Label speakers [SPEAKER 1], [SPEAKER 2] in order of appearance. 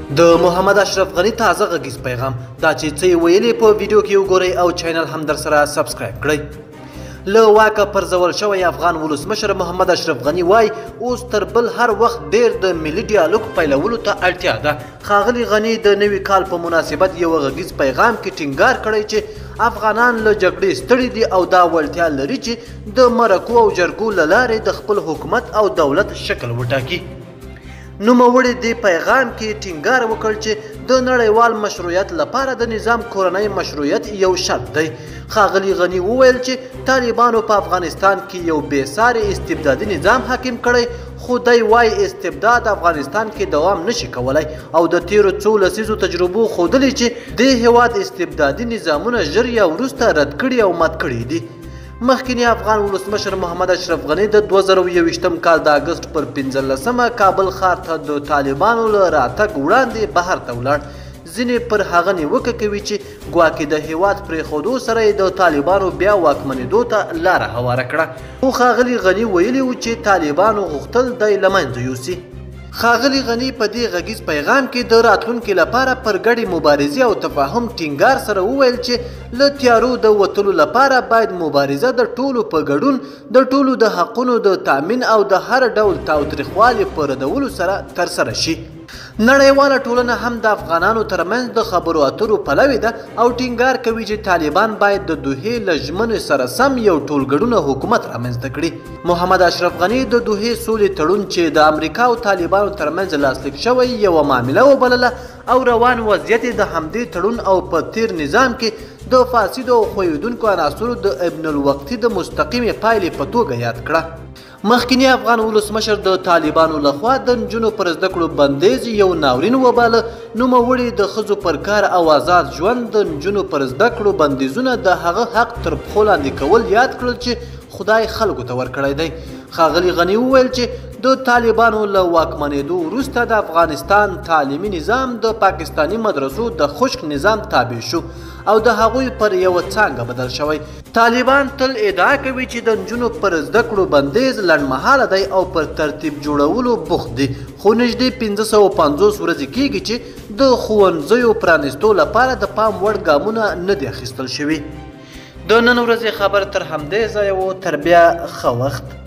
[SPEAKER 1] د محمد اشرف غنی تازه غږیز پیغام دا چې څه یې ویلي په ویډیو کې وګورئ او چینل هم در سره سبسکرایب کړئ. له واکه پرځول شوی افغان ولسمشر محمد اشرف غنی وای اوس تر بل هر وخت ډیر د ملي ډیالوګ پیلولو ته اړتیا ده. ښاغلي غنی د نوي کال په مناسبت یو غږیز پیغام کې ټینګار کړی چې افغانان له جګړې ستړي دي او دا وړتیا لري چې د مرکو او جرګو له لارې د خپل حکومت او دولت شکل وټاکي. نوموړي دې پیغام کې ټینګار وکړ چې د نړیوال مشروعیت لپاره د نظام کورنۍ مشروعیت یو شرط دی. ښاغلي غني وویل چې طالبانو په افغانستان کې یو بېساري استبدادي نظام حاکم کړی، خو دی وایي استبداد افغانستان کې دوام نشي کولی او د تیرو څو لسیزو تجربو ښودلي چې دې هیواد استبدادي نظامونه ژر یا وروسته رد کړي او مات کړي دي. مخکینی افغان ولسمشر محمد اشرف غنی د 2021 کال د اګست پر 15مه کابل ښار ته د طالبانو له راتګ وړاندې بهر ته ولاړ. ځینې پر هغه نیوکه کوي چې ګواکې د هیواد پرېښودو سره یې د طالبانو بیا واکمنېدو ته لاره هواره کړه. خو ښاغلي غني ویلي و چې طالبانو غوښتل دی له منځه یوسي. ښاغلي غني په دې غږیز پیغام کې د راتلونکي لپاره پر ګډې مبارزې او تفاهم ټینګار سره وویل چې له تیارو د وتلو لپاره باید مبارزه د ټولو په ګډون د ټولو د حقونو د تامین او د هر ډول تاوتریخوالي په ردولو سره ترسره شي. نړیواله ټولنه هم د افغانانو ترمنځ د خبرو اترو پلوي ده او ټینګار کوي چې طالبان باید د دوحې له ژمنې سره سم یو ټولګډونه حکومت رامنځته کړي. محمد اشرف غني د دوحې سولې تړون چې د امریکا او طالبانو ترمنځ لاسلیک شوی یوه معامله وبلله او روان وضعیت د همدې تړون او په تیر نظام کې د فاسدو او ښویېدونکو عناصرو د ابن الوقتي د مستقیمې پایلې په توګه یاد کړه. مخکینی افغان ولسمشر د طالبانو لخوا د نجونو پر زده کړو بندیز یو ناورین وباله. نوموړي د ښځو پر کار او آزاد ژوند د نجونو پر زده کړو بندیزونه د هغه حق تر پښو لاندې کول یاد کړل چې خدای خلکو ته ورکړی دی. ښاغلي غني وویل چې د طالبانو له واکمنېدو وروسته د افغانستان تعلیمي نظام د پاکستاني مدرسو د خشک نظام تابع شو او د هغوی پر یوه څانګه بدل شوی. طالبان تل ادعا کوي چې د نجونو پر زده کړو بندیز لنډمهاله دی او پر ترتیب جوړولو بوخت دي، خو نږدې 550 ورځې کیږي چې د ښوونځیو پرانیستو لپاره د پام وړ ګامونه نه دي اخیستل شوي. د نن ورځې خبر تر همدې ځایه و، تر بیا ښه وخت.